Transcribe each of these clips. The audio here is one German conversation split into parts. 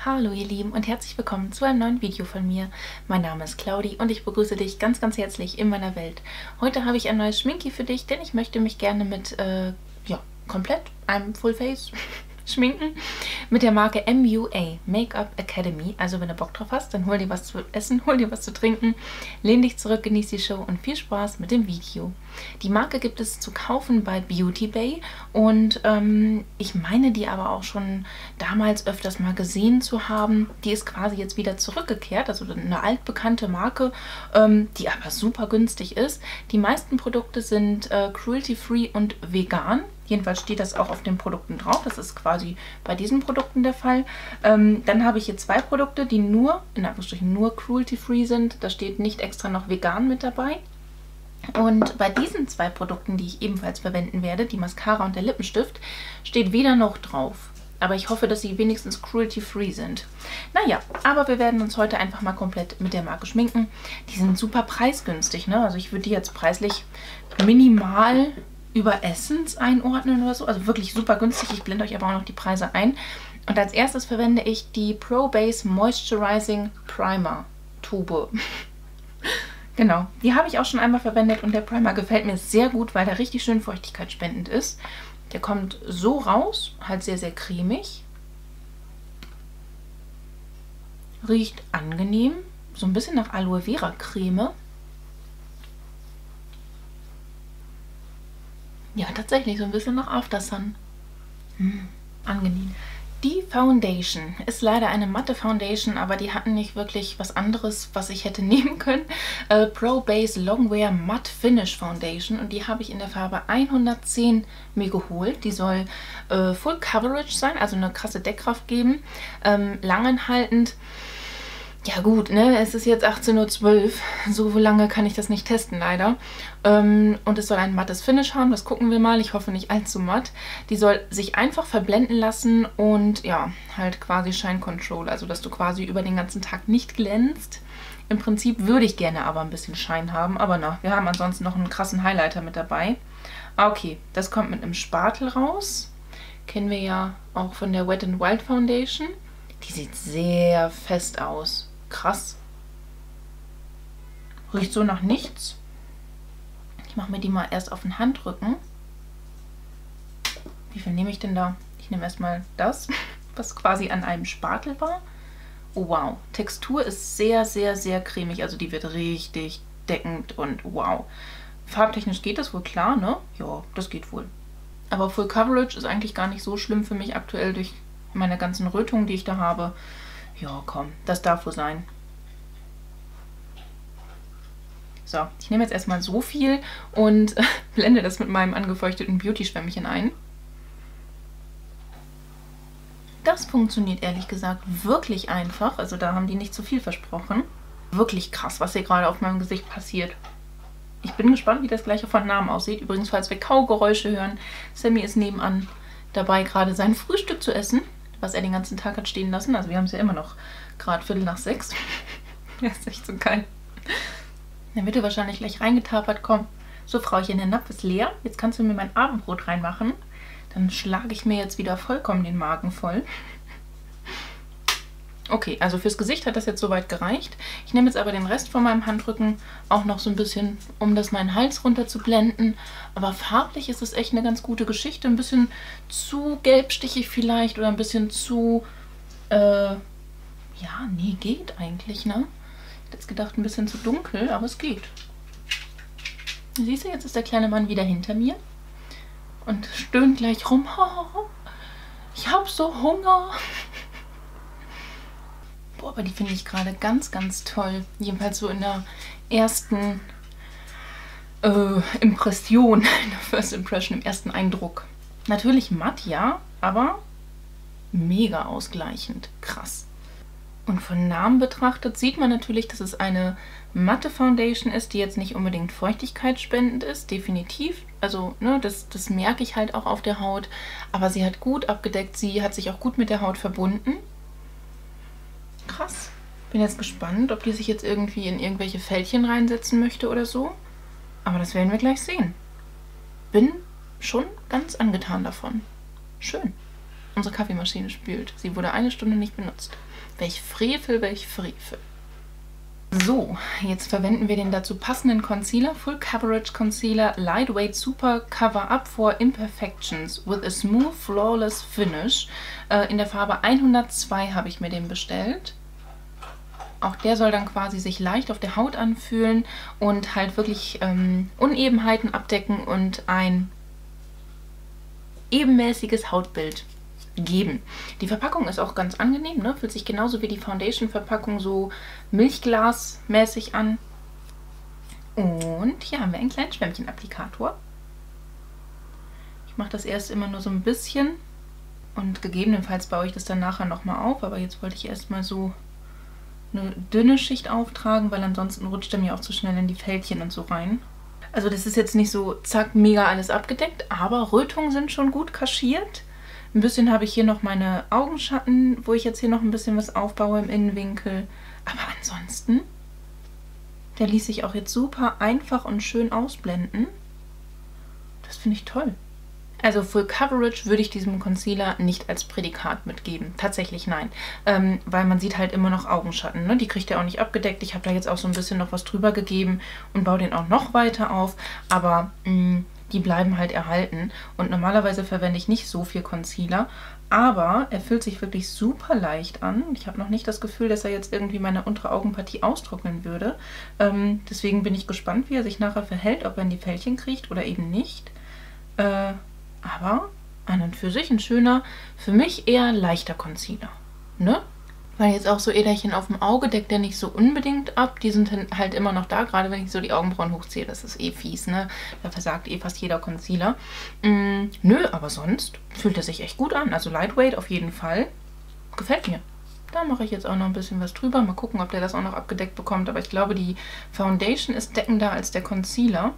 Hallo ihr Lieben und herzlich willkommen zu einem neuen Video von mir. Mein Name ist Claudi und ich begrüße dich ganz, ganz herzlich in meiner Welt. Heute habe ich ein neues Schminki für dich, denn ich möchte mich gerne mit, komplett einem Fullface schminken. Mit der Marke MUA, Make-up Academy. Also wenn du Bock drauf hast, dann hol dir was zu essen, hol dir was zu trinken, lehn dich zurück, genieß die Show und viel Spaß mit dem Video. Die Marke gibt es zu kaufen bei Beauty Bay und ich meine die aber auch schon damals öfters mal gesehen zu haben. Die ist quasi jetzt wieder zurückgekehrt, also eine altbekannte Marke, die aber super günstig ist. Die meisten Produkte sind cruelty-free und vegan. Jedenfalls steht das auch auf den Produkten drauf. Das ist quasi bei diesen Produkten der Fall. Dann habe ich hier zwei Produkte, die nur, in Anführungsstrichen, nur cruelty-free sind. Da steht nicht extra noch vegan mit dabei. Und bei diesen zwei Produkten, die ich ebenfalls verwenden werde, die Mascara und der Lippenstift, steht weder noch drauf. Aber ich hoffe, dass sie wenigstens cruelty-free sind. Naja, aber wir werden uns heute einfach mal komplett mit der Marke schminken. Die sind super preisgünstig, ne? Also ich würde die jetzt preislich minimal über Essence einordnen oder so. Also wirklich super günstig. Ich blende euch aber auch noch die Preise ein. Und als erstes verwende ich die Pro Base Moisturizing Primer Tube. Genau, die habe ich auch schon einmal verwendet und der Primer gefällt mir sehr gut, weil der richtig schön feuchtigkeitsspendend ist. Der kommt so raus, halt sehr, sehr cremig. Riecht angenehm, so ein bisschen nach Aloe Vera Creme. Ja, tatsächlich so ein bisschen nach After Sun. Angenehm. Die Foundation ist leider eine matte Foundation, aber die hatten nicht wirklich was anderes, was ich hätte nehmen können. Pro Base Longwear Matte Finish Foundation und die habe ich in der Farbe 110 mir geholt. Die soll Full Coverage sein, also eine krasse Deckkraft geben, langanhaltend. Ja gut, ne, es ist jetzt 18:12 Uhr, so lange kann ich das nicht testen leider. Und es soll ein mattes Finish haben, das gucken wir mal, ich hoffe nicht allzu matt. Die soll sich einfach verblenden lassen und ja, halt quasi Shine Control, also dass du quasi über den ganzen Tag nicht glänzt. Im Prinzip würde ich gerne aber ein bisschen Shine haben, aber na, wir haben ansonsten noch einen krassen Highlighter mit dabei. Okay, das kommt mit einem Spatel raus, kennen wir ja auch von der Wet n Wild Foundation. Die sieht sehr fest aus. Krass. Riecht so nach nichts. Ich mache mir die mal erst auf den Handrücken. Wie viel nehme ich denn da? Ich nehme erstmal das, was quasi an einem Spatel war. Oh wow. Textur ist sehr, sehr, sehr cremig. Also die wird richtig deckend und wow. Farbtechnisch geht das wohl klar, ne? Ja, das geht wohl. Aber Full Coverage ist eigentlich gar nicht so schlimm für mich aktuell durch meine ganzen Rötungen, die ich da habe. Ja, komm, das darf wohl sein. So, ich nehme jetzt erstmal so viel und blende das mit meinem angefeuchteten Beauty-Schwämmchen ein. Das funktioniert ehrlich gesagt wirklich einfach. Also da haben die nicht zu viel versprochen. Wirklich krass, was hier gerade auf meinem Gesicht passiert. Ich bin gespannt, wie das gleich von Namen aussieht. Übrigens, falls wir Kaugeräusche hören, Sammy ist nebenan dabei, gerade sein Frühstück zu essen, was er den ganzen Tag hat stehen lassen. Also wir haben es ja immer noch gerade 5:45. Das ist echt so geil. Dann wird er wahrscheinlich gleich reingetapert. Komm, so Frauchen, der Napf ist leer. Jetzt kannst du mir mein Abendbrot reinmachen. Dann schlage ich mir jetzt wieder vollkommen den Magen voll. Okay, also fürs Gesicht hat das jetzt soweit gereicht. Ich nehme jetzt aber den Rest von meinem Handrücken auch noch so ein bisschen, um das meinen Hals runter zu blenden. Aber farblich ist es echt eine ganz gute Geschichte. Ein bisschen zu gelbstichig vielleicht oder ein bisschen zu, ja, nee, geht eigentlich, ne? Ich hätte jetzt gedacht, ein bisschen zu dunkel, aber es geht. Siehst du, jetzt ist der kleine Mann wieder hinter mir und stöhnt gleich rum. Oh, ich habe so Hunger. Boah, aber die finde ich gerade ganz, ganz toll. Jedenfalls so in der ersten Impression, in der First Impression, im ersten Eindruck. Natürlich matt, ja, aber mega ausgleichend. Krass. Und von Namen betrachtet sieht man natürlich, dass es eine matte Foundation ist, die jetzt nicht unbedingt feuchtigkeitsspendend ist, definitiv. Also, ne, das merke ich halt auch auf der Haut. Aber sie hat gut abgedeckt, sie hat sich auch gut mit der Haut verbunden. Krass. Bin jetzt gespannt, ob die sich jetzt irgendwie in irgendwelche Fältchen reinsetzen möchte oder so. Aber das werden wir gleich sehen. Bin schon ganz angetan davon. Schön. unsere Kaffeemaschine spült. Sie wurde eine Stunde nicht benutzt. Welch Frevel, welch Frevel. So, jetzt verwenden wir den dazu passenden Concealer, Full Coverage Concealer, Lightweight Super Cover Up for Imperfections with a Smooth Flawless Finish. In der Farbe 102 habe ich mir den bestellt. Auch der soll dann quasi sich leicht auf der Haut anfühlen und halt wirklich Unebenheiten abdecken und ein ebenmäßiges Hautbild geben. Die Verpackung ist auch ganz angenehm, ne? Fühlt sich genauso wie die Foundation-Verpackung so milchglasmäßig an. Und hier haben wir einen kleinen Schwämmchen-Applikator. Ich mache das erst immer nur so ein bisschen und gegebenenfalls baue ich das dann nachher nochmal auf, aber jetzt wollte ich erstmal so eine dünne Schicht auftragen, weil ansonsten rutscht er mir auch zu schnell in die Fältchen und so rein. Also das ist jetzt nicht so zack, mega alles abgedeckt, aber Rötungen sind schon gut kaschiert. Ein bisschen habe ich hier noch meine Augenschatten, wo ich jetzt hier noch ein bisschen was aufbaue im Innenwinkel. Aber ansonsten, der ließ sich auch jetzt super einfach und schön ausblenden. Das finde ich toll. Also Full Coverage würde ich diesem Concealer nicht als Prädikat mitgeben. Tatsächlich nein. Weil man sieht halt immer noch Augenschatten. Ne? Die kriegt er auch nicht abgedeckt. Ich habe da jetzt auch so ein bisschen noch was drüber gegeben und baue den auch noch weiter auf. Aber die bleiben halt erhalten. Und normalerweise verwende ich nicht so viel Concealer. Aber er fühlt sich wirklich super leicht an. Ich habe noch nicht das Gefühl, dass er jetzt irgendwie meine untere Augenpartie austrocknen würde. Deswegen bin ich gespannt, wie er sich nachher verhält, ob er in die Fältchen kriecht oder eben nicht. Aber an und für sich ein schöner, für mich eher leichter Concealer, ne? Weil jetzt auch so Äderchen auf dem Auge deckt der nicht so unbedingt ab. Die sind halt immer noch da, gerade wenn ich so die Augenbrauen hochziehe. Das ist eh fies, ne? Da versagt eh fast jeder Concealer. Nö, aber sonst fühlt er sich echt gut an. Also Lightweight auf jeden Fall. Gefällt mir. Da mache ich jetzt auch noch ein bisschen was drüber. Mal gucken, ob der das auch noch abgedeckt bekommt. Aber ich glaube, die Foundation ist deckender als der Concealer.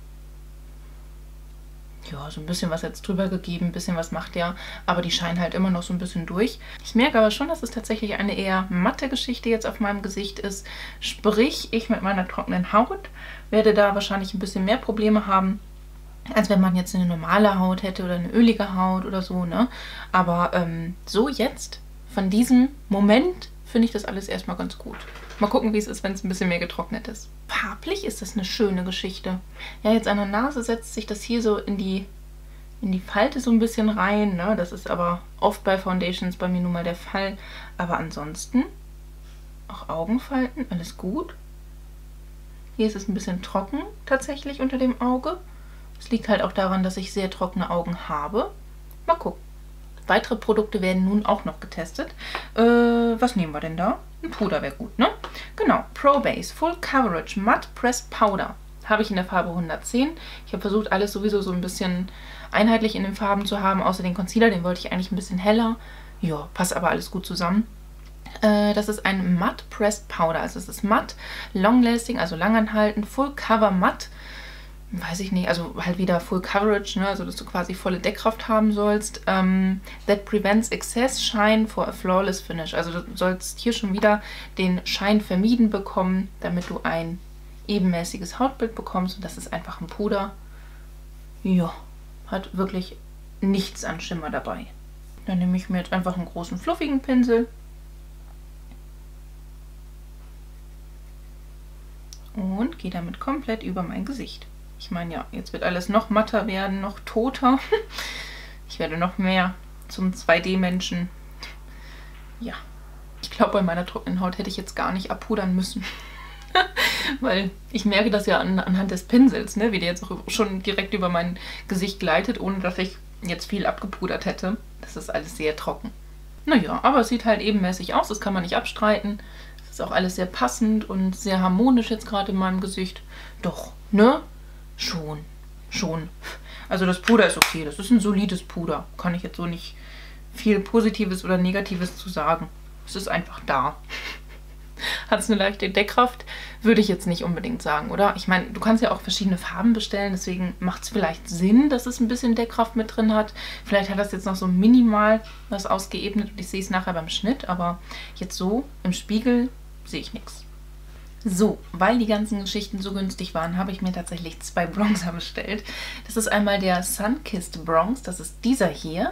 Ja, so ein bisschen was jetzt drüber gegeben, ein bisschen was macht der, aber die scheinen halt immer noch so ein bisschen durch. Ich merke aber schon, dass es tatsächlich eine eher matte Geschichte jetzt auf meinem Gesicht ist. Sprich, ich mit meiner trockenen Haut werde da wahrscheinlich ein bisschen mehr Probleme haben, als wenn man jetzt eine normale Haut hätte oder eine ölige Haut oder so, ne? Aber so jetzt, von diesem Moment, finde ich das alles erstmal ganz gut. Mal gucken, wie es ist, wenn es ein bisschen mehr getrocknet ist. Farblich ist das eine schöne Geschichte. Ja, jetzt an der Nase setzt sich das hier so in die Falte so ein bisschen rein, ne? Das ist aber oft bei Foundations bei mir nun mal der Fall. Aber ansonsten auch Augenfalten, alles gut. Hier ist es ein bisschen trocken tatsächlich unter dem Auge. Es liegt halt auch daran, dass ich sehr trockene Augen habe. Mal gucken. Weitere Produkte werden nun auch noch getestet. Was nehmen wir denn da? Ein Puder wäre gut, ne? Genau, Pro Base Full Coverage Matte Pressed Powder. Habe ich in der Farbe 110. Ich habe versucht, alles sowieso so ein bisschen einheitlich in den Farben zu haben, außer den Concealer, den wollte ich eigentlich ein bisschen heller. Ja, passt aber alles gut zusammen. Das ist ein Matte Pressed Powder. Also es ist matt, long lasting, also langanhaltend, Full Cover Matte. Weiß ich nicht, also halt wieder Full Coverage, ne? Also dass du quasi volle Deckkraft haben sollst. That prevents excess shine for a flawless finish. Also du sollst hier schon wieder den Schein vermieden bekommen, damit du ein ebenmäßiges Hautbild bekommst. Und das ist einfach ein Puder. Ja, hat wirklich nichts an Schimmer dabei. Dann nehme ich mir jetzt einfach einen großen fluffigen Pinsel. Und gehe damit komplett über mein Gesicht. Ich meine, ja, jetzt wird alles noch matter werden, noch toter. Ich werde noch mehr zum 2D-Menschen. Ja, ich glaube, bei meiner trockenen Haut hätte ich jetzt gar nicht abpudern müssen. Weil ich merke das ja anhand des Pinsels, ne, wie der jetzt auch schon direkt über mein Gesicht gleitet, ohne dass ich jetzt viel abgepudert hätte. Das ist alles sehr trocken. Naja, aber es sieht halt ebenmäßig aus, das kann man nicht abstreiten. Es ist auch alles sehr passend und sehr harmonisch jetzt gerade in meinem Gesicht. Doch, ne? Schon. Also das Puder ist okay, das ist ein solides Puder. Kann ich jetzt so nicht viel Positives oder Negatives zu sagen. Es ist einfach da. Hat es eine leichte Deckkraft? Würde ich jetzt nicht unbedingt sagen, oder? Ich meine, du kannst ja auch verschiedene Farben bestellen, deswegen macht es vielleicht Sinn, dass es ein bisschen Deckkraft mit drin hat. Vielleicht hat das jetzt noch so minimal was ausgeebnet und ich sehe es nachher beim Schnitt, aber jetzt so im Spiegel sehe ich nichts. So, weil die ganzen Geschichten so günstig waren, habe ich mir tatsächlich 2 Bronzer bestellt. Das ist einmal der Sunkissed Bronze, das ist dieser hier.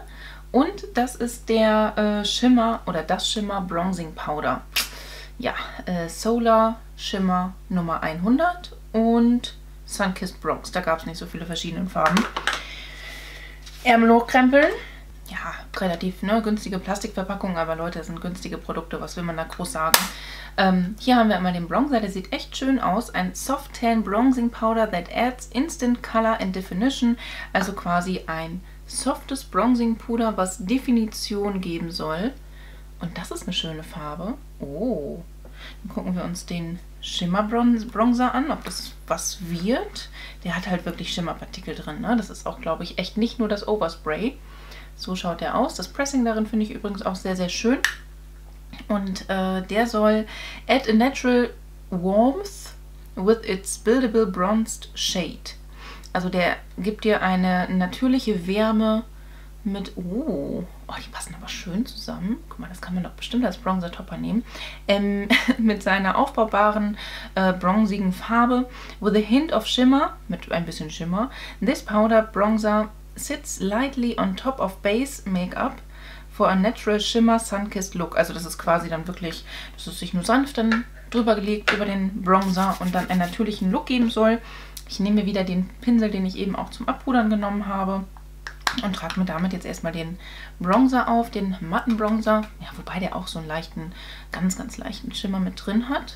Und das ist der Shimmer oder das Shimmer Bronzing Powder. Ja, Solar Shimmer Nummer 100 und Sunkissed Bronze. Da gab es nicht so viele verschiedene Farben. Ärmel hochkrempeln. Ja, relativ günstige Plastikverpackung, aber Leute, das sind günstige Produkte. Was will man da groß sagen? Hier haben wir einmal den Bronzer, der sieht echt schön aus. Ein Soft Tan Bronzing Powder that adds instant color and definition. Also quasi ein softes Bronzing Puder, was Definition geben soll. Und das ist eine schöne Farbe. Oh, dann gucken wir uns den Shimmer Bronzer an, ob das was wird. Der hat halt wirklich Schimmerpartikel drin, ne? Das ist auch, glaube ich, echt nicht nur das Overspray. So schaut der aus. Das Pressing darin finde ich übrigens auch sehr, sehr schön. Und der soll add a natural warmth with its buildable bronzed shade. Also der gibt dir eine natürliche Wärme mit... Oh, die passen aber schön zusammen. Guck mal, das kann man doch bestimmt als Bronzer-Topper nehmen. Mit seiner aufbaubaren, bronzigen Farbe. With a hint of shimmer, mit ein bisschen Schimmer. This powder bronzer sits lightly on top of base makeup for a natural shimmer sun-kissed look. Also das ist quasi dann wirklich, dass es sich nur sanft dann drüber gelegt über den Bronzer und dann einen natürlichen Look geben soll. Ich nehme mir wieder den Pinsel, den ich eben auch zum Abpudern genommen habe und trage mir damit jetzt erstmal den Bronzer auf, den matten Bronzer. Ja, wobei der auch so einen leichten, ganz, ganz leichten Schimmer mit drin hat.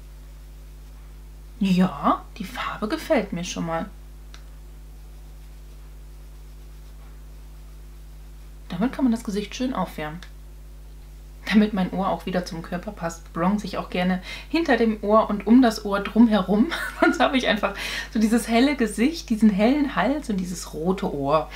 Ja, die Farbe gefällt mir schon mal. Damit kann man das Gesicht schön aufwärmen. Damit mein Ohr auch wieder zum Körper passt, bronze ich auch gerne hinter dem Ohr und um das Ohr drumherum. Sonst habe ich einfach so dieses helle Gesicht, diesen hellen Hals und dieses rote Ohr.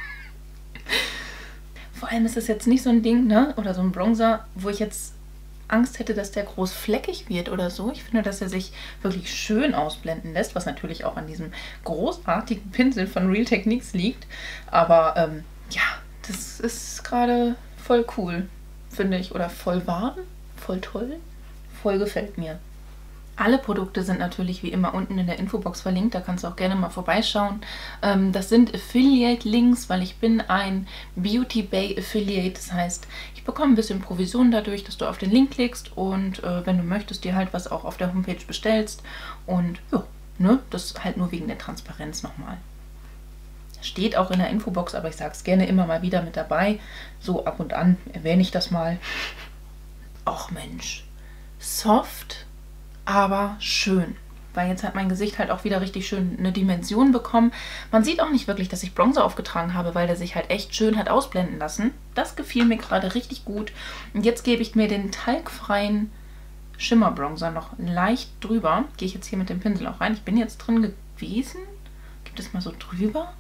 Vor allem ist das jetzt nicht so ein Ding, ne? Oder so ein Bronzer, wo ich jetzt Angst hätte, dass der groß fleckig wird oder so. Ich finde, dass er sich wirklich schön ausblenden lässt, was natürlich auch an diesem großartigen Pinsel von Real Techniques liegt. Aber ja, das ist gerade voll cool, finde ich. Oder voll warm, voll toll, voll gefällt mir. Alle Produkte sind natürlich wie immer unten in der Infobox verlinkt, da kannst du auch gerne mal vorbeischauen. Das sind Affiliate-Links, weil ich bin ein Beauty Bay Affiliate. Das heißt, ich bekomme ein bisschen Provision dadurch, dass du auf den Link klickst und wenn du möchtest, dir halt was auch auf der Homepage bestellst. Und ja, ne, das halt nur wegen der Transparenz nochmal. Steht auch in der Infobox, aber ich sage es gerne immer mal wieder mit dabei. So ab und an erwähne ich das mal. Och Mensch, soft, aber schön. Weil jetzt hat mein Gesicht halt auch wieder richtig schön eine Dimension bekommen. Man sieht auch nicht wirklich, dass ich Bronzer aufgetragen habe, weil der sich halt echt schön hat ausblenden lassen. Das gefiel mir gerade richtig gut. Und jetzt gebe ich mir den talgfreien Schimmer-Bronzer noch leicht drüber. Gehe ich jetzt hier mit dem Pinsel auch rein. Ich bin jetzt drin gewesen. Gibt es mal so drüber?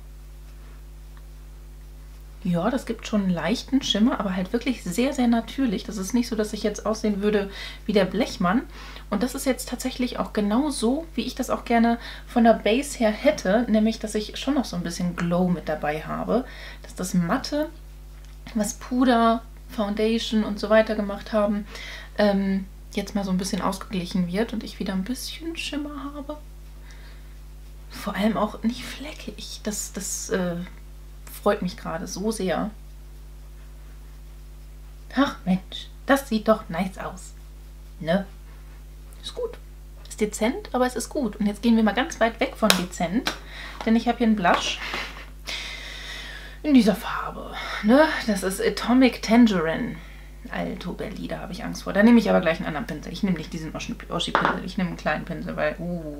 Ja, das gibt schon einen leichten Schimmer, aber halt wirklich sehr, sehr natürlich. Das ist nicht so, dass ich jetzt aussehen würde wie der Blechmann. Und das ist jetzt tatsächlich auch genau so, wie ich das auch gerne von der Base her hätte. Nämlich, dass ich schon noch so ein bisschen Glow mit dabei habe. Dass das Matte, was Puder, Foundation und so weiter gemacht haben, jetzt mal so ein bisschen ausgeglichen wird und ich wieder ein bisschen Schimmer habe. Vor allem auch nicht fleckig. Das freut mich gerade so sehr. Ach Mensch, das sieht doch nice aus. Ne? Ist gut. Ist dezent, aber es ist gut. Und jetzt gehen wir mal ganz weit weg von dezent, denn ich habe hier einen Blush in dieser Farbe. Ne? Das ist Atomic Tangerine. Alto Belli, da habe ich Angst vor. Da nehme ich aber gleich einen anderen Pinsel. Ich nehme nicht diesen Oschi-Pinsel, ich nehme einen kleinen Pinsel, weil...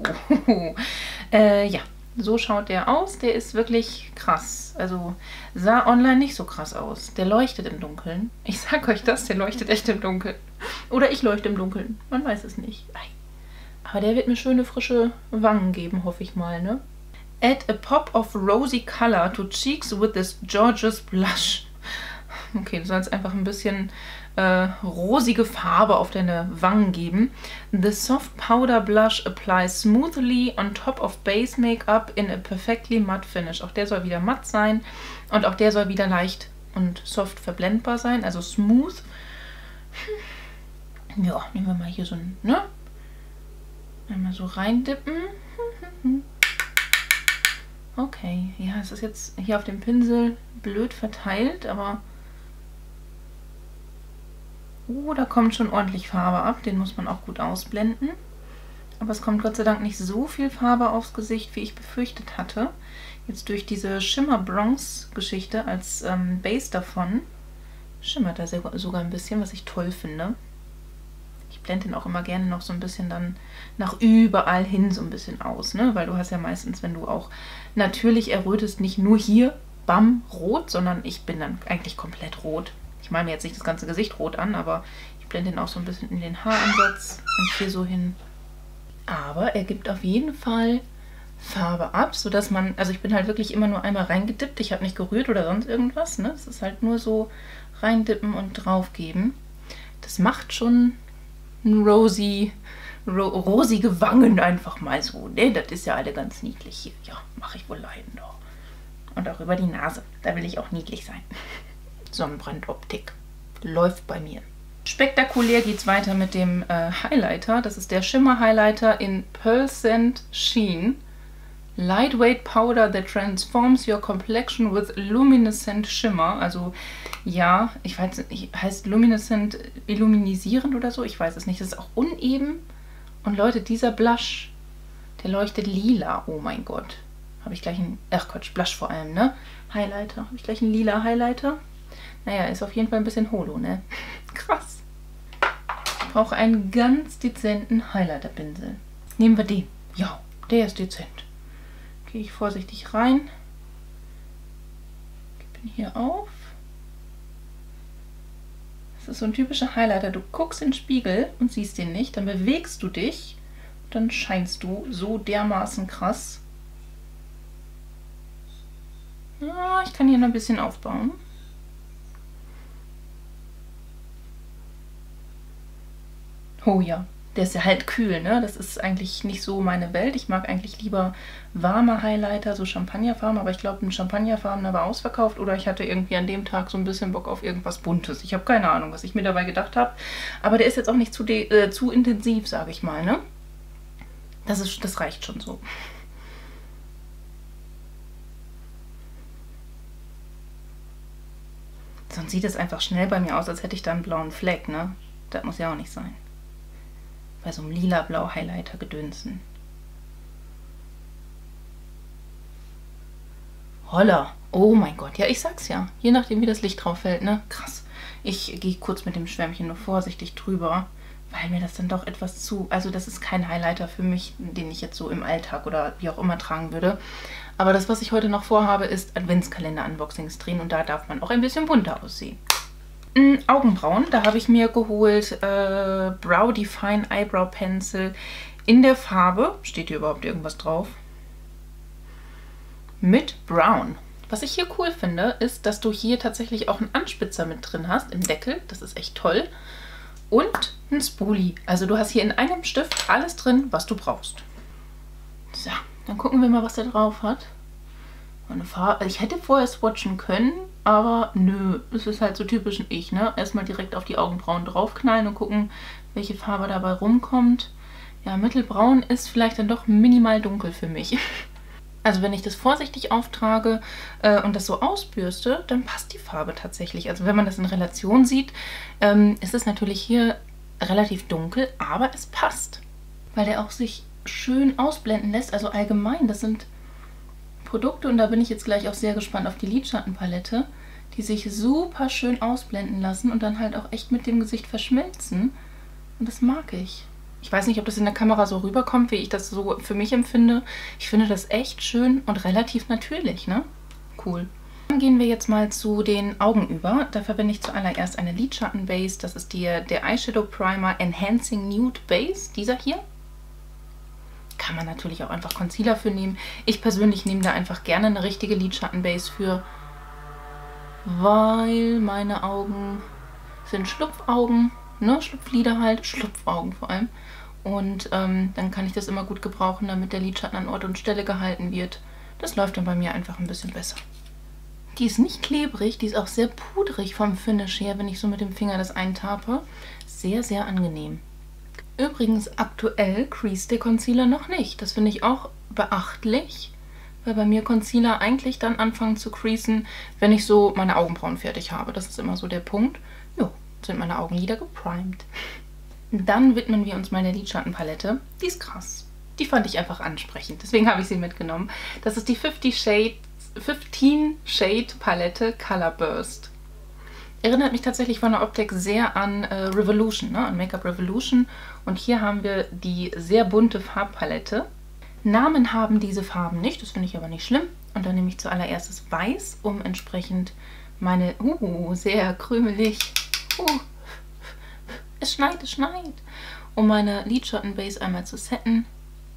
ja. So schaut der aus. Der ist wirklich krass. Also sah online nicht so krass aus. Der leuchtet im Dunkeln. Ich sag euch das, der leuchtet echt im Dunkeln. Oder ich leuchte im Dunkeln. Man weiß es nicht. Aber der wird mir schöne, frische Wangen geben, hoffe ich mal, ne? Add a pop of rosy color to cheeks with this gorgeous blush. Okay, du sollst einfach ein bisschen rosige Farbe auf deine Wangen geben. The soft powder blush applies smoothly on top of base makeup in a perfectly matte finish. Auch der soll wieder matt sein und auch der soll wieder leicht und soft verblendbar sein, also smooth. Ja, nehmen wir mal hier so ein, ne? Einmal so reindippen. Okay, ja, es ist jetzt hier auf dem Pinsel blöd verteilt, aber Oh, da kommt schon ordentlich Farbe ab. Den muss man auch gut ausblenden. Aber es kommt Gott sei Dank nicht so viel Farbe aufs Gesicht, wie ich befürchtet hatte. Jetzt durch diese Shimmer-Bronze-Geschichte als Base davon schimmert er sogar ein bisschen, was ich toll finde. Ich blende den auch immer gerne noch so ein bisschen dann nach überall hin so ein bisschen aus, ne? Weil du hast ja meistens, wenn du auch natürlich errötest, nicht nur hier, bam, rot, sondern ich bin dann eigentlich komplett rot. Ich male mir jetzt nicht das ganze Gesicht rot an, aber ich blende den auch so ein bisschen in den Haaransatz und hier so hin. Aber er gibt auf jeden Fall Farbe ab, sodass man, also ich bin halt wirklich immer nur einmal reingedippt, ich habe nicht gerührt oder sonst irgendwas, ne? Es ist halt nur so reindippen und draufgeben. Das macht schon ein rosige Wangen einfach mal so, ne? Das ist ja alle ganz niedlich hier. Ja, mache ich wohl leiden doch. Und auch über die Nase, da will ich auch niedlich sein. Sonnenbrandoptik läuft bei mir. Spektakulär geht es weiter mit dem Highlighter. Das ist der Shimmer Highlighter in Pearl Scent Sheen. Lightweight Powder that transforms your complexion with luminescent shimmer. Also ja, ich weiß nicht, heißt luminescent illuminisierend oder so? Ich weiß es nicht. Das ist auch uneben. Und Leute, dieser Blush, der leuchtet lila. Oh mein Gott. Habe ich gleich einen, ach Quatsch, Blush vor allem, ne? Highlighter. Habe ich gleich einen lila Highlighter? Naja, ist auf jeden Fall ein bisschen holo, ne? Krass. Ich brauche einen ganz dezenten Highlighter-Pinsel. Nehmen wir den. Ja, der ist dezent. Gehe ich vorsichtig rein. Gebe ihn hier auf. Das ist so ein typischer Highlighter. Du guckst in den Spiegel und siehst den nicht. Dann bewegst du dich. Dann scheinst du so dermaßen krass. Ja, ich kann hier noch ein bisschen aufbauen. Oh ja, der ist ja halt kühl, ne? Das ist eigentlich nicht so meine Welt. Ich mag eigentlich lieber warme Highlighter, so Champagnerfarben. Aber ich glaube, ein Champagnerfarbener war ausverkauft. Oder ich hatte irgendwie an dem Tag so ein bisschen Bock auf irgendwas Buntes. Ich habe keine Ahnung, was ich mir dabei gedacht habe. Aber der ist jetzt auch nicht zu intensiv, sage ich mal, ne? Das reicht schon so. Sonst sieht es einfach schnell bei mir aus, als hätte ich da einen blauen Fleck, ne? Das muss ja auch nicht sein. Bei so einem lila-blau Highlighter gedönsen. Holla. Oh mein Gott. Ja, ich sag's ja. Je nachdem, wie das Licht drauf fällt, ne? Krass. Ich gehe kurz mit dem Schwämmchen nur vorsichtig drüber, weil mir das dann doch etwas zu... Also das ist kein Highlighter für mich, den ich jetzt so im Alltag oder wie auch immer tragen würde. Aber das, was ich heute noch vorhabe, ist Adventskalender-Unboxings drehen und da darf man auch ein bisschen bunter aussehen. Augenbrauen, da habe ich mir geholt Brow Define Eyebrow Pencil in der Farbe, steht hier überhaupt irgendwas drauf, mit Brown. Was ich hier cool finde, ist, dass du hier tatsächlich auch einen Anspitzer mit drin hast im Deckel, das ist echt toll, und ein Spoolie. Also du hast hier in einem Stift alles drin, was du brauchst. So, dann gucken wir mal, was der drauf hat. Eine Farbe. Ich hätte vorher swatchen können, aber nö, es ist halt so typisch ich, ne? Erstmal direkt auf die Augenbrauen draufknallen und gucken, welche Farbe dabei rumkommt. Ja, mittelbraun ist vielleicht dann doch minimal dunkel für mich. Also wenn ich das vorsichtig auftrage und das so ausbürste, dann passt die Farbe tatsächlich. Also wenn man das in Relation sieht, ist es natürlich hier relativ dunkel, aber es passt. Weil der auch sich schön ausblenden lässt. Also allgemein, das sind Produkte, und da bin ich jetzt gleich auch sehr gespannt auf die Lidschattenpalette, die sich super schön ausblenden lassen und dann halt auch echt mit dem Gesicht verschmelzen. Und das mag ich. Ich weiß nicht, ob das in der Kamera so rüberkommt, wie ich das so für mich empfinde. Ich finde das echt schön und relativ natürlich, ne? Cool. Dann gehen wir jetzt mal zu den Augen über. Da verwende ich zuallererst eine Lidschattenbase. Das ist der Eyeshadow Primer Enhancing Nude Base, dieser hier. Kann man natürlich auch einfach Concealer für nehmen. Ich persönlich nehme da einfach gerne eine richtige Lidschattenbase für, weil meine Augen sind Schlupfaugen, ne? Schlupflider halt, Schlupfaugen vor allem. Und dann kann ich das immer gut gebrauchen, damit der Lidschatten an Ort und Stelle gehalten wird. Das läuft dann bei mir einfach ein bisschen besser. Die ist nicht klebrig, die ist auch sehr pudrig vom Finish her, wenn ich so mit dem Finger das eintape. Sehr, sehr angenehm. Übrigens aktuell creased der Concealer noch nicht. Das finde ich auch beachtlich, weil bei mir Concealer eigentlich dann anfangen zu creasen, wenn ich so meine Augenbrauen fertig habe. Das ist immer so der Punkt. Jo, sind meine Augenlider geprimed. Dann widmen wir uns meiner Lidschattenpalette. Die ist krass. Die fand ich einfach ansprechend, deswegen habe ich sie mitgenommen. Das ist die 15 Shade Palette Color Burst. Erinnert mich tatsächlich von der Optik sehr an Revolution, ne? An Make-up Revolution. Und hier haben wir die sehr bunte Farbpalette. Namen haben diese Farben nicht, das finde ich aber nicht schlimm. Und dann nehme ich zuallererst das Weiß, um entsprechend meine, sehr krümelig, es schneit, um meine Lidschattenbase einmal zu setten.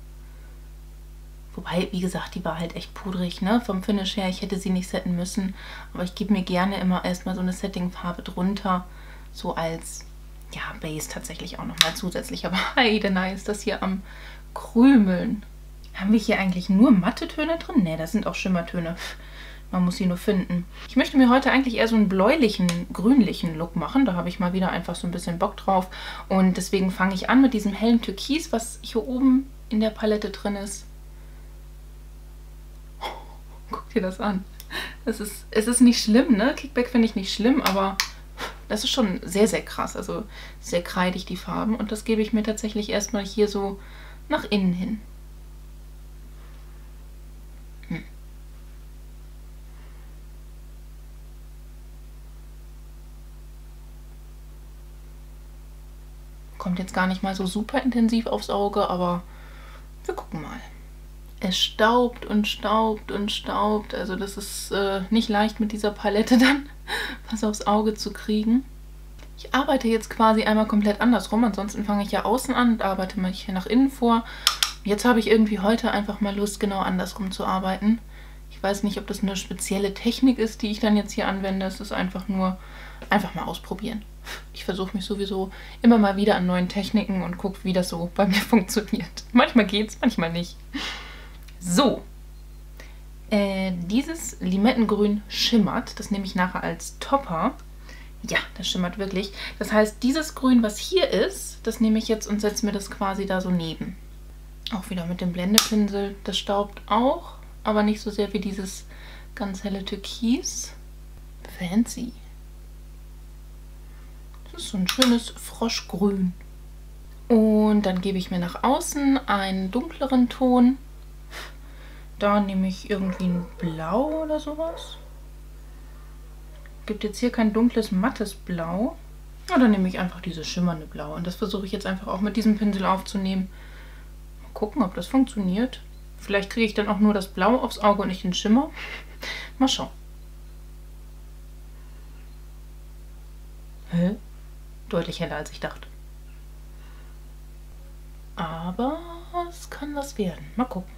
Wobei, wie gesagt, die war halt echt pudrig, ne? Vom Finish her, ich hätte sie nicht setten müssen. Aber ich gebe mir gerne immer erstmal so eine Setting-Farbe drunter, so als, ja, Base tatsächlich auch nochmal zusätzlich. Aber heidenei ist das hier am Krümeln. Haben wir hier eigentlich nur matte Töne drin? Ne, das sind auch Schimmertöne. Man muss sie nur finden. Ich möchte mir heute eigentlich eher so einen bläulichen, grünlichen Look machen. Da habe ich mal wieder einfach so ein bisschen Bock drauf. Und deswegen fange ich an mit diesem hellen Türkis, was hier oben in der Palette drin ist. Guck dir das an. Es ist nicht schlimm, ne? Kickback finde ich nicht schlimm, aber das ist schon sehr, sehr krass. Also sehr kreidig die Farben. Und das gebe ich mir tatsächlich erstmal hier so nach innen hin. Kommt jetzt gar nicht mal so super intensiv aufs Auge, aber wir gucken mal. Es staubt und staubt und staubt. Also das ist nicht leicht mit dieser Palette dann was aufs Auge zu kriegen. Ich arbeite jetzt quasi einmal komplett andersrum. Ansonsten fange ich ja außen an und arbeite mich hier nach innen vor. Jetzt habe ich irgendwie heute einfach mal Lust, genau andersrum zu arbeiten. Ich weiß nicht, ob das eine spezielle Technik ist, die ich dann jetzt hier anwende. Es ist einfach nur, einfach mal ausprobieren. Ich versuche mich sowieso immer mal wieder an neuen Techniken und gucke, wie das so bei mir funktioniert. Manchmal geht's, manchmal nicht. So, dieses Limettengrün schimmert. Das nehme ich nachher als Topper. Ja, das schimmert wirklich. Das heißt, dieses Grün, was hier ist, das nehme ich jetzt und setze mir das quasi da so neben. Auch wieder mit dem Blendepinsel. Das staubt auch, aber nicht so sehr wie dieses ganz helle Türkis. Fancy. Das ist so ein schönes Froschgrün. Und dann gebe ich mir nach außen einen dunkleren Ton. Da nehme ich irgendwie ein Blau oder sowas. Gibt jetzt hier kein dunkles, mattes Blau. Ja, dann nehme ich einfach dieses schimmernde Blau. Und das versuche ich jetzt einfach auch mit diesem Pinsel aufzunehmen. Mal gucken, ob das funktioniert. Vielleicht kriege ich dann auch nur das Blau aufs Auge und nicht den Schimmer. Mal schauen. Hä? Deutlich heller, als ich dachte. Aber es kann was werden. Mal gucken.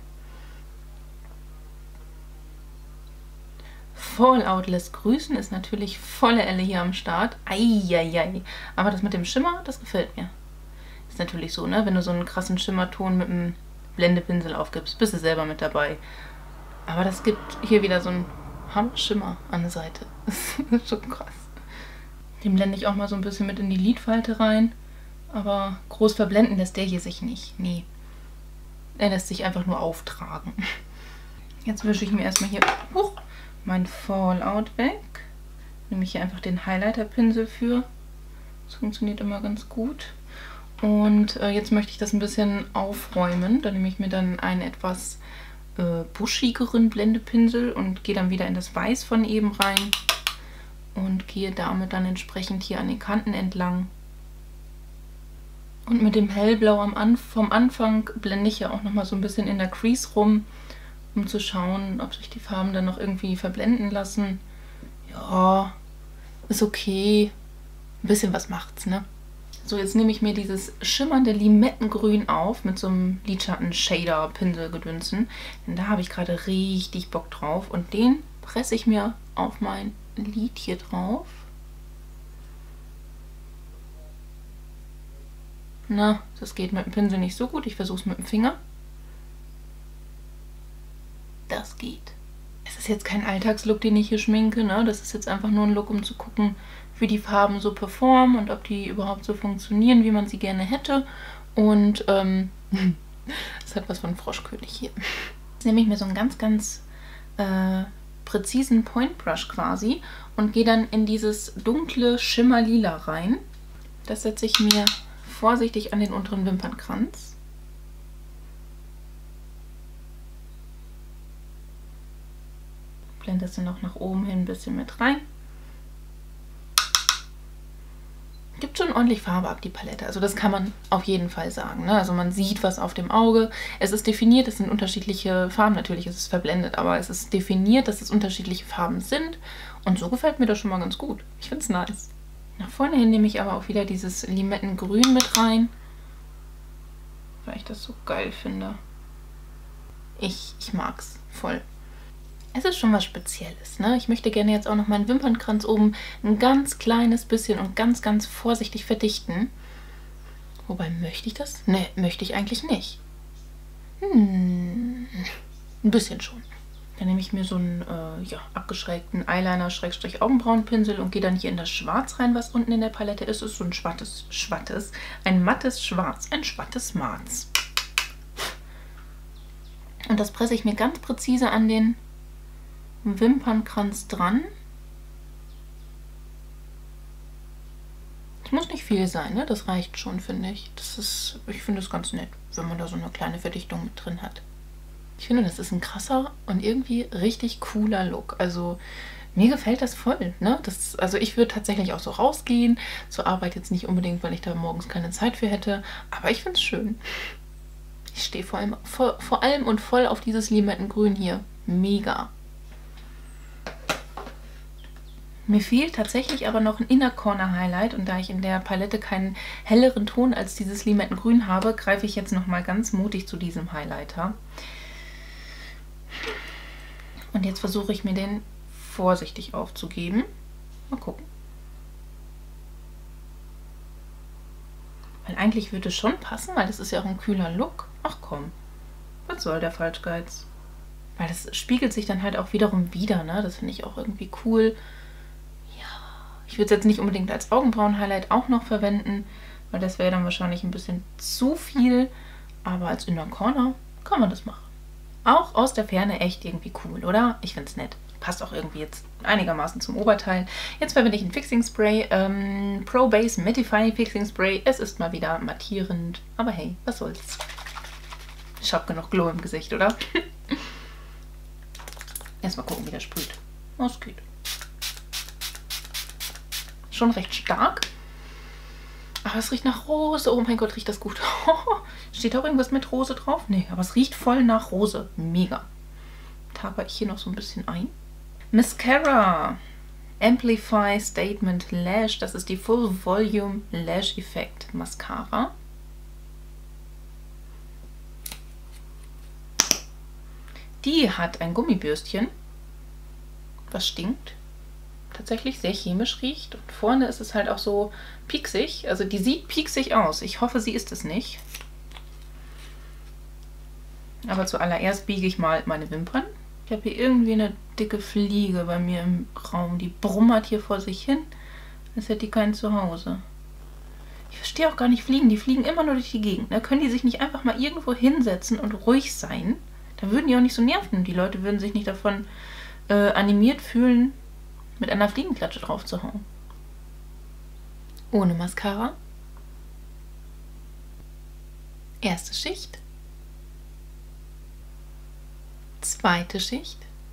Fallout lässt grüßen, ist natürlich volle Elle hier am Start. Eieiei. Aber das mit dem Schimmer, das gefällt mir. Ist natürlich so, ne? Wenn du so einen krassen Schimmerton mit einem Blendepinsel aufgibst, bist du selber mit dabei. Aber das gibt hier wieder so einen Hammer-Schimmer an der Seite. Das ist schon krass. Den blende ich auch mal so ein bisschen mit in die Lidfalte rein. Aber groß verblenden lässt der hier sich nicht. Nee. Er lässt sich einfach nur auftragen. Jetzt wische ich mir erstmal hier mein Fallout weg. Nehme ich hier einfach den Highlighter-Pinsel für. Das funktioniert immer ganz gut. Und jetzt möchte ich das ein bisschen aufräumen. Da nehme ich mir dann einen etwas buschigeren Blendepinsel und gehe dann wieder in das Weiß von eben rein. Und gehe damit dann entsprechend hier an den Kanten entlang. Und mit dem Hellblau vom Anfang blende ich ja auch nochmal so ein bisschen in der Crease rum, um zu schauen, ob sich die Farben dann noch irgendwie verblenden lassen. Ja, ist okay. Ein bisschen was macht's, ne? So, jetzt nehme ich mir dieses schimmernde Limettengrün auf mit so einem Lidschatten-Shader-Pinselgedünsten. Denn da habe ich gerade richtig Bock drauf. Und den presse ich mir auf mein Lid hier drauf. Na, das geht mit dem Pinsel nicht so gut. Ich versuche es mit dem Finger. Das geht. Es ist jetzt kein Alltagslook, den ich hier schminke, ne? Das ist jetzt einfach nur ein Look, um zu gucken, wie die Farben so performen und ob die überhaupt so funktionieren, wie man sie gerne hätte. Und das hat was von Froschkönig hier. Jetzt nehme ich mir so einen ganz präzisen Point Brush quasi und gehe dann in dieses dunkle Schimmerlila rein. Das setze ich mir vorsichtig an den unteren Wimpernkranz. Blende das dann noch nach oben hin ein bisschen mit rein. Gibt schon ordentlich Farbe ab, die Palette. Also das kann man auf jeden Fall sagen, ne? Also man sieht was auf dem Auge. Es ist definiert, es sind unterschiedliche Farben. Natürlich ist es verblendet, aber es ist definiert, dass es unterschiedliche Farben sind. Und so gefällt mir das schon mal ganz gut. Ich finde es nice. Nach vorne hin nehme ich aber auch wieder dieses Limettengrün mit rein, weil ich das so geil finde. Ich mag's voll. Es ist schon was Spezielles, ne? Ich möchte gerne jetzt auch noch meinen Wimpernkranz oben ein ganz kleines bisschen und ganz, ganz vorsichtig verdichten. Wobei, möchte ich das? Ne, möchte ich eigentlich nicht. Ein bisschen schon. Dann nehme ich mir so einen abgeschrägten Eyeliner-Augenbrauenpinsel und gehe dann hier in das Schwarz rein, was unten in der Palette ist. Es ist so ein ein mattes Schwarz, ein schwattes Marz. Und das presse ich mir ganz präzise an den Wimpernkranz dran. Es muss nicht viel sein, ne? Das reicht schon, finde ich. Ich finde es ganz nett, wenn man da so eine kleine Verdichtung mit drin hat. Ich finde, das ist ein krasser und irgendwie richtig cooler Look. Also mir gefällt das voll, ne? Also ich würde tatsächlich auch so rausgehen, zur Arbeit jetzt nicht unbedingt, weil ich da morgens keine Zeit für hätte, aber ich finde es schön. Ich stehe vor allem und voll auf dieses Limettengrün hier. Mega. Mir fehlt tatsächlich aber noch ein Inner Corner Highlight und da ich in der Palette keinen helleren Ton als dieses Limettengrün habe, greife ich jetzt nochmal ganz mutig zu diesem Highlighter. Und jetzt versuche ich mir den vorsichtig aufzugeben. Mal gucken. Weil eigentlich würde es schon passen, weil das ist ja auch ein kühler Look. Ach komm, was soll der Falschgeiz? Weil das spiegelt sich dann halt auch wiederum wieder, ne? Das finde ich auch irgendwie cool. Ich würde es jetzt nicht unbedingt als Augenbrauen-Highlight auch noch verwenden, weil das wäre dann wahrscheinlich ein bisschen zu viel. Aber als Inner Corner kann man das machen. Auch aus der Ferne echt irgendwie cool, oder? Ich finde es nett. Passt auch irgendwie jetzt einigermaßen zum Oberteil. Jetzt verwende ich ein Fixing Spray. Pro Base Mattifying Fixing Spray. Es ist mal wieder mattierend. Aber hey, was soll's. Ich habe genug Glow im Gesicht, oder? Erstmal gucken, wie der sprüht. Oh, es geht. Schon recht stark. Aber es riecht nach Rose. Oh mein Gott, riecht das gut. Steht auch irgendwas mit Rose drauf? Nee, aber es riecht voll nach Rose. Mega. Taper ich hier noch so ein bisschen ein. Mascara. Amplify Statement Lash. Das ist die Full Volume Lash Effect Mascara. Die hat ein Gummibürstchen, was stinkt. Tatsächlich sehr chemisch riecht. Und vorne ist es halt auch so pieksig. Also die sieht pieksig aus. Ich hoffe, sie ist es nicht. Aber zuallererst biege ich mal meine Wimpern. Ich habe hier irgendwie eine dicke Fliege bei mir im Raum. Die brummert hier vor sich hin, als hätte die kein Zuhause. Ich verstehe auch gar nicht Fliegen. Die fliegen immer nur durch die Gegend. Da können die sich nicht einfach mal irgendwo hinsetzen und ruhig sein. Da würden die auch nicht so nerven. Die Leute würden sich nicht davon animiert fühlen, mit einer Fliegenklatsche drauf zu hauen. Ohne Mascara. Erste Schicht. Zweite Schicht.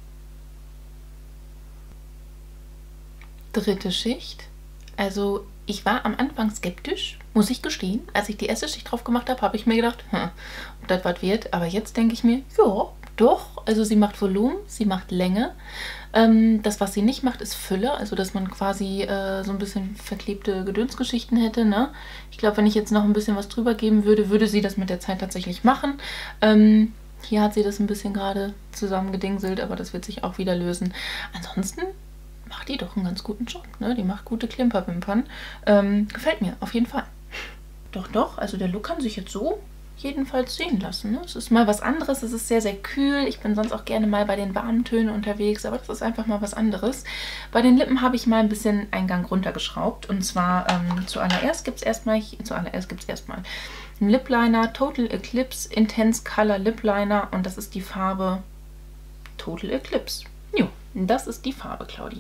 Dritte Schicht. Also ich war am Anfang skeptisch, muss ich gestehen. Als ich die erste Schicht drauf gemacht habe, habe ich mir gedacht, ob das was wird. Aber jetzt denke ich mir, ja, doch. Also sie macht Volumen, sie macht Länge. Das, was sie nicht macht, ist Fülle. Also dass man quasi so ein bisschen verklebte Gedönsgeschichten hätte, ne? Ich glaube, wenn ich jetzt noch ein bisschen was drüber geben würde, würde sie das mit der Zeit tatsächlich machen. Hier hat sie das ein bisschen gerade zusammengedingselt, aber das wird sich auch wieder lösen. Ansonsten macht die doch einen ganz guten Job, ne? Die macht gute Klimperwimpern. Gefällt mir, auf jeden Fall. Doch, doch, also der Look kann sich jetzt so jedenfalls sehen lassen, ne? Es ist mal was anderes, es ist sehr, sehr kühl. Ich bin sonst auch gerne mal bei den warmen Tönen unterwegs, aber das ist einfach mal was anderes. Bei den Lippen habe ich mal ein bisschen einen Gang runtergeschraubt. Und zwar zuallererst gibt es erstmal einen Lip Liner, Total Eclipse Intense Color Lip Liner und das ist die Farbe Total Eclipse. Jo, Das ist die Farbe, Claudi.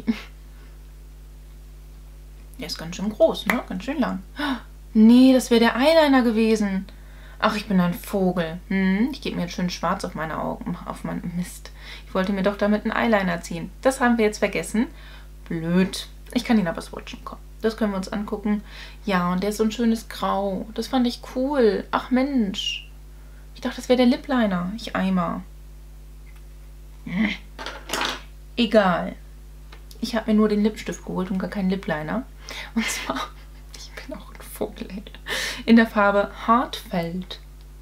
Der ist ganz schön groß, ne? Ganz schön lang. Nee, das wäre der Eyeliner gewesen. Ach, ich bin ein Vogel. Ich gebe mir jetzt schön schwarz auf meine Augen. Auf meinen Mist. Ich wollte mir doch damit einen Eyeliner ziehen. Das haben wir jetzt vergessen. Blöd. Ich kann ihn aber swatchen. Komm, das können wir uns angucken. Ja, und der ist so ein schönes Grau. Das fand ich cool. Ach Mensch. Ich dachte, das wäre der Lip Liner. Ich Eimer. Egal. Ich habe mir nur den Lipstift geholt und gar keinen Lip Liner. Und zwar, ich bin auch ein Vogel, ey, in der Farbe Heartfelt.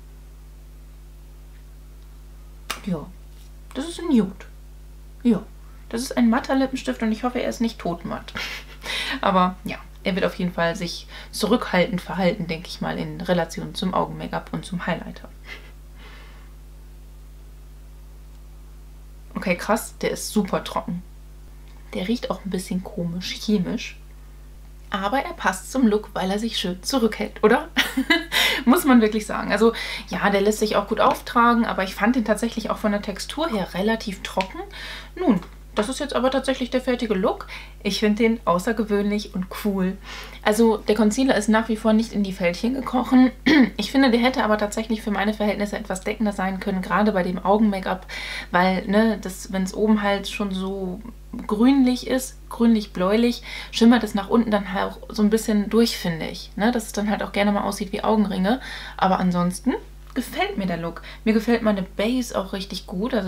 Ja, das ist ein Nude. Ja, das ist ein matter Lippenstift und ich hoffe, er ist nicht totmatt. Aber ja, er wird auf jeden Fall sich zurückhaltend verhalten, denke ich mal, in Relation zum Augen-Make-up und zum Highlighter. Okay, krass, der ist super trocken. Der riecht auch ein bisschen komisch, chemisch. Aber er passt zum Look, weil er sich schön zurückhält, oder? Muss man wirklich sagen. Also ja, der lässt sich auch gut auftragen, aber ich fand den tatsächlich auch von der Textur her relativ trocken. Nun, das ist jetzt aber tatsächlich der fertige Look. Ich finde den außergewöhnlich und cool. Also der Concealer ist nach wie vor nicht in die Fältchen gekrochen. Ich finde, der hätte aber tatsächlich für meine Verhältnisse etwas deckender sein können, gerade bei dem Augen-Make-up, weil, ne, wenn es oben halt schon so grünlich ist, grünlich-bläulich, schimmert es nach unten dann halt auch so ein bisschen durch, finde ich. Ne? Dass es dann halt auch gerne mal aussieht wie Augenringe. Aber ansonsten gefällt mir der Look. Mir gefällt meine Base auch richtig gut. Also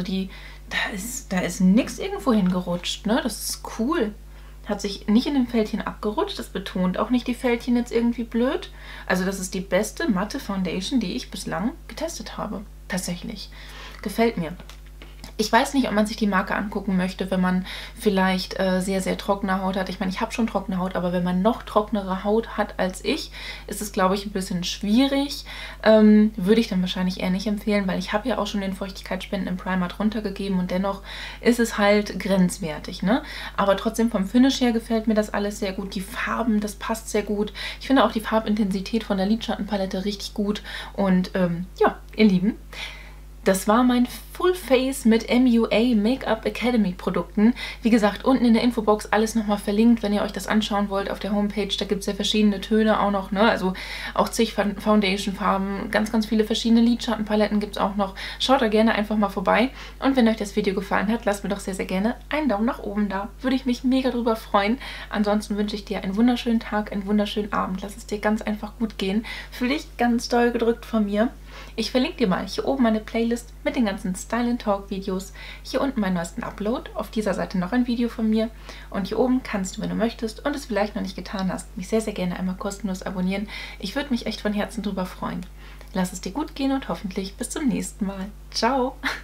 da ist nichts irgendwo hingerutscht. Ne? Das ist cool. Hat sich nicht in den Fältchen abgerutscht. Das betont auch nicht die Fältchen jetzt irgendwie blöd. Also das ist die beste matte Foundation, die ich bislang getestet habe. Tatsächlich. Gefällt mir. Ich weiß nicht, ob man sich die Marke angucken möchte, wenn man vielleicht sehr, sehr trockene Haut hat. Ich meine, ich habe schon trockene Haut, aber wenn man noch trockenere Haut hat als ich, ist es, glaube ich, ein bisschen schwierig. Würde ich dann wahrscheinlich eher nicht empfehlen, weil ich habe ja auch schon den feuchtigkeitsspendenden Primer drunter gegeben und dennoch ist es halt grenzwertig, ne? Aber trotzdem vom Finish her gefällt mir das alles sehr gut. Die Farben, das passt sehr gut. Ich finde auch die Farbintensität von der Lidschattenpalette richtig gut. Und ja, ihr Lieben, das war mein Full Face mit MUA Make-up Academy Produkten. Wie gesagt, unten in der Infobox alles nochmal verlinkt, wenn ihr euch das anschauen wollt auf der Homepage. Da gibt es ja verschiedene Töne auch noch, ne? Also auch zig Foundation-Farben, ganz, ganz viele verschiedene Lidschattenpaletten gibt es auch noch. Schaut da gerne einfach mal vorbei. Und wenn euch das Video gefallen hat, lasst mir doch sehr, sehr gerne einen Daumen nach oben da. Würde ich mich mega drüber freuen. Ansonsten wünsche ich dir einen wunderschönen Tag, einen wunderschönen Abend. Lass es dir ganz einfach gut gehen. Fühl dich ganz doll gedrückt von mir. Ich verlinke dir mal hier oben meine Playlist mit den ganzen Style & Talk Videos. Hier unten meinen neuesten Upload. Auf dieser Seite noch ein Video von mir. Und hier oben kannst du, wenn du möchtest und es vielleicht noch nicht getan hast, mich sehr, sehr gerne einmal kostenlos abonnieren. Ich würde mich echt von Herzen drüber freuen. Lass es dir gut gehen und hoffentlich bis zum nächsten Mal. Ciao!